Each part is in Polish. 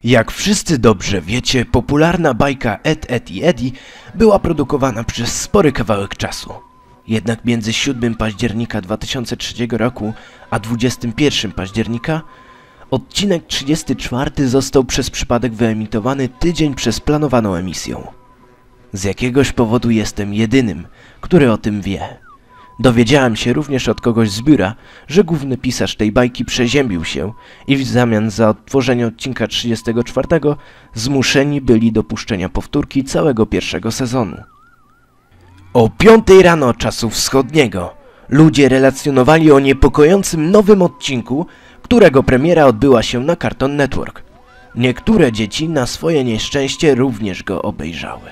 Jak wszyscy dobrze wiecie, popularna bajka Ed, Edd i Eddy była produkowana przez spory kawałek czasu. Jednak między 7 października 2003 roku a 21 października odcinek 34 został przez przypadek wyemitowany tydzień przed planowaną emisją. Z jakiegoś powodu jestem jedynym, który o tym wie. Dowiedziałem się również od kogoś z biura, że główny pisarz tej bajki przeziębił się i w zamian za odtworzenie odcinka 34 zmuszeni byli do puszczenia powtórki całego pierwszego sezonu. O 5 rano czasu wschodniego ludzie relacjonowali o niepokojącym nowym odcinku, którego premiera odbyła się na Cartoon Network. Niektóre dzieci na swoje nieszczęście również go obejrzały.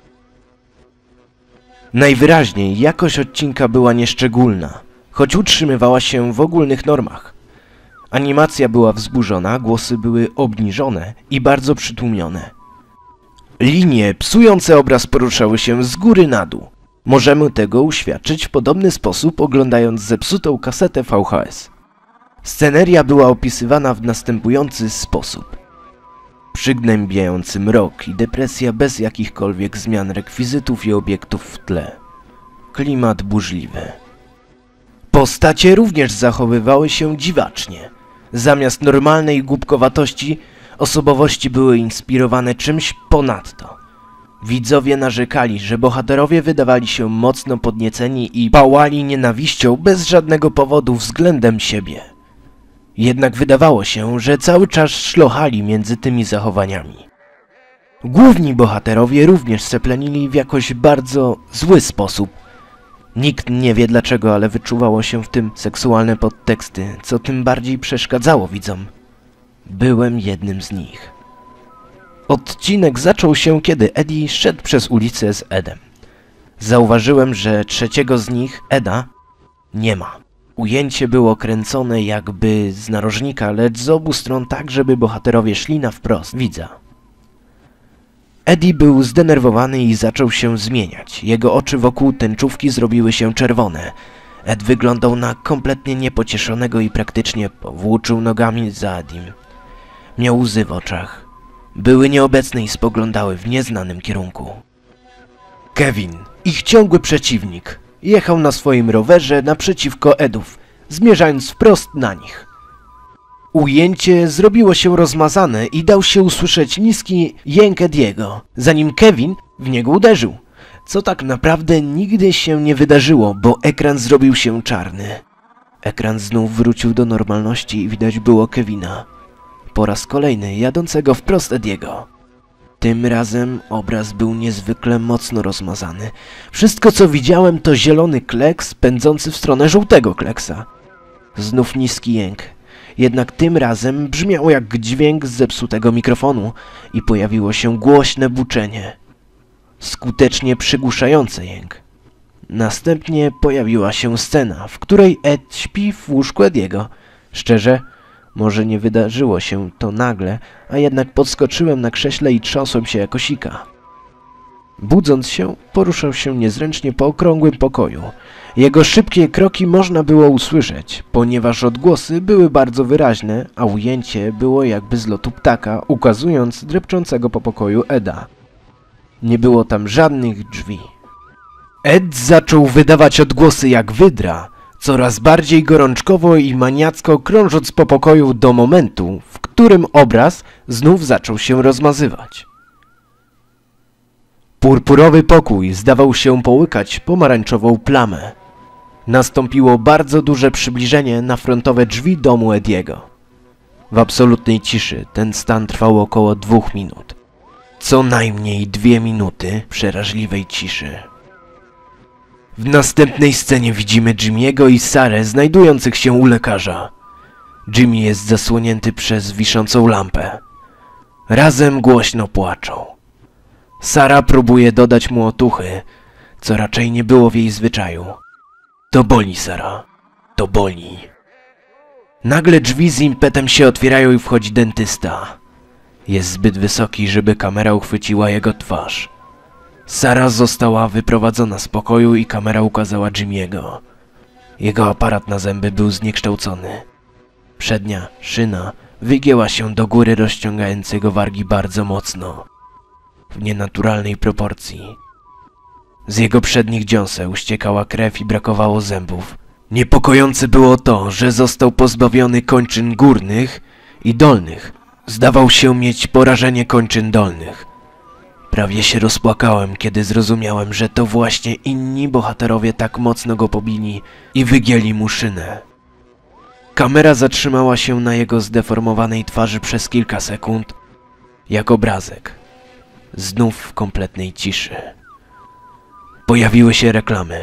Najwyraźniej jakość odcinka była nieszczególna, choć utrzymywała się w ogólnych normach. Animacja była wzburzona, głosy były obniżone i bardzo przytłumione. Linie psujące obraz poruszały się z góry na dół. Możemy tego uświadczyć w podobny sposób, oglądając zepsutą kasetę VHS. Sceneria była opisywana w następujący sposób. Przygnębiający mrok i depresja bez jakichkolwiek zmian rekwizytów i obiektów w tle. Klimat burzliwy. Postacie również zachowywały się dziwacznie. Zamiast normalnej głupkowatości, osobowości były inspirowane czymś ponadto. Widzowie narzekali, że bohaterowie wydawali się mocno podnieceni i pałali nienawiścią bez żadnego powodu względem siebie. Jednak wydawało się, że cały czas szlochali między tymi zachowaniami. Główni bohaterowie również seplenili w jakoś bardzo zły sposób. Nikt nie wie dlaczego, ale wyczuwało się w tym seksualne podteksty, co tym bardziej przeszkadzało widzom. Byłem jednym z nich. Odcinek zaczął się, kiedy Eddy szedł przez ulicę z Edem. Zauważyłem, że trzeciego z nich, Eda, nie ma. Ujęcie było kręcone jakby z narożnika, lecz z obu stron tak, żeby bohaterowie szli na wprost widza. Eddy był zdenerwowany i zaczął się zmieniać. Jego oczy wokół tęczówki zrobiły się czerwone. Ed wyglądał na kompletnie niepocieszonego i praktycznie powłóczył nogami za Eddym. Miał łzy w oczach. Były nieobecne i spoglądały w nieznanym kierunku. Kevin, ich ciągły przeciwnik, jechał na swoim rowerze naprzeciwko Edów, zmierzając wprost na nich. Ujęcie zrobiło się rozmazane i dał się usłyszeć niski jęk Eddiego, zanim Kevin w niego uderzył, co tak naprawdę nigdy się nie wydarzyło, bo ekran zrobił się czarny. Ekran znów wrócił do normalności i widać było Kevina, po raz kolejny jadącego wprost Eddiego. Tym razem obraz był niezwykle mocno rozmazany. Wszystko co widziałem to zielony kleks pędzący w stronę żółtego kleksa. Znów niski jęk. Jednak tym razem brzmiał jak dźwięk z zepsutego mikrofonu i pojawiło się głośne buczenie. Skutecznie przygłuszające jęk. Następnie pojawiła się scena, w której Ed śpi w łóżku Eddiego. Szczerze, może nie wydarzyło się to nagle, a jednak podskoczyłem na krześle i trząsłem się jako sika. Budząc się, poruszał się niezręcznie po okrągłym pokoju. Jego szybkie kroki można było usłyszeć, ponieważ odgłosy były bardzo wyraźne, a ujęcie było jakby z lotu ptaka, ukazując drepczącego po pokoju Eda. Nie było tam żadnych drzwi. Ed zaczął wydawać odgłosy jak wydra, coraz bardziej gorączkowo i maniacko krążąc po pokoju do momentu, w którym obraz znów zaczął się rozmazywać. Purpurowy pokój zdawał się połykać pomarańczową plamę. Nastąpiło bardzo duże przybliżenie na frontowe drzwi domu Eddiego. W absolutnej ciszy ten stan trwał około 2 minut. Co najmniej 2 minuty przeraźliwej ciszy. W następnej scenie widzimy Jimmy'ego i Sarę znajdujących się u lekarza. Jimmy jest zasłonięty przez wiszącą lampę. Razem głośno płaczą. Sara próbuje dodać mu otuchy, co raczej nie było w jej zwyczaju. To boli, Sara. To boli. Nagle drzwi z impetem się otwierają i wchodzi dentysta. Jest zbyt wysoki, żeby kamera uchwyciła jego twarz. Sara została wyprowadzona z pokoju i kamera ukazała Jimmy'ego. Jego aparat na zęby był zniekształcony. Przednia szyna wygięła się do góry, rozciągając jego wargi bardzo mocno, w nienaturalnej proporcji. Z jego przednich dziąseł ściekała krew i brakowało zębów. Niepokojące było to, że został pozbawiony kończyn górnych i dolnych. Zdawał się mieć porażenie kończyn dolnych. Prawie się rozpłakałem, kiedy zrozumiałem, że to właśnie inni bohaterowie tak mocno go pobili i wygięli mu szynę. Kamera zatrzymała się na jego zdeformowanej twarzy przez kilka sekund, jak obrazek. Znów w kompletnej ciszy. Pojawiły się reklamy.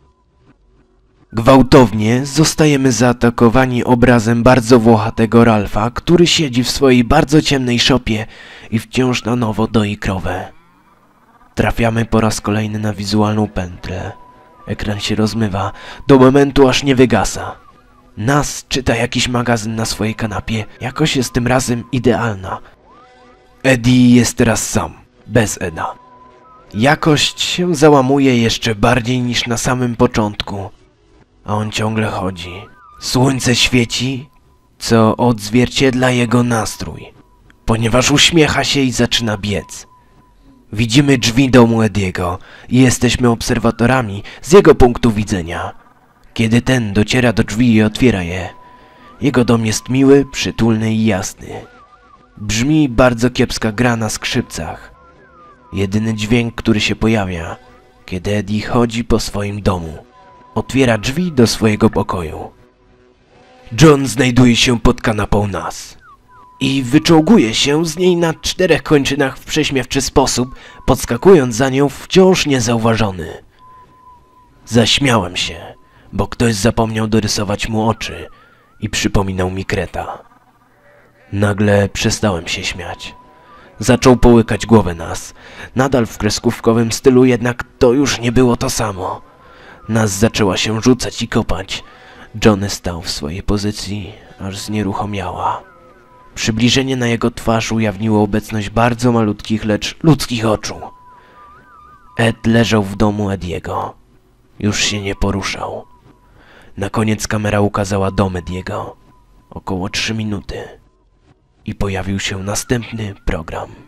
Gwałtownie zostajemy zaatakowani obrazem bardzo włochatego Ralfa, który siedzi w swojej bardzo ciemnej szopie i wciąż na nowo doi krowę. Trafiamy po raz kolejny na wizualną pętlę. Ekran się rozmywa, do momentu aż nie wygasa. Nas czyta jakiś magazyn na swojej kanapie, jakoś jest tym razem idealna. Eddie jest teraz sam, bez Eda. Jakość się załamuje jeszcze bardziej niż na samym początku, a on ciągle chodzi. Słońce świeci, co odzwierciedla jego nastrój, ponieważ uśmiecha się i zaczyna biec. Widzimy drzwi domu Ediego i jesteśmy obserwatorami z jego punktu widzenia. Kiedy ten dociera do drzwi i otwiera je, jego dom jest miły, przytulny i jasny. Brzmi bardzo kiepska gra na skrzypcach. Jedyny dźwięk, który się pojawia, kiedy Eddie chodzi po swoim domu. Otwiera drzwi do swojego pokoju. John znajduje się pod kanapą Nas i wyczołguje się z niej na 4 kończynach w prześmiewczy sposób, podskakując za nią wciąż niezauważony. Zaśmiałem się, bo ktoś zapomniał dorysować mu oczy i przypominał mi Kreta. Nagle przestałem się śmiać. Zaczął połykać głowę Nas, nadal w kreskówkowym stylu, jednak to już nie było to samo. Nas zaczęła się rzucać i kopać. Johnny stał w swojej pozycji, aż znieruchomiała. Przybliżenie na jego twarz ujawniło obecność bardzo malutkich, lecz ludzkich oczu. Ed leżał w domu Ediego. Już się nie poruszał. Na koniec kamera ukazała dom Ediego. Około 3 minuty. I pojawił się następny program.